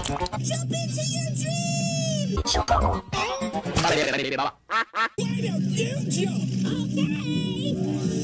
Jump into your dream! Csupo. Why don't you jump? Okay!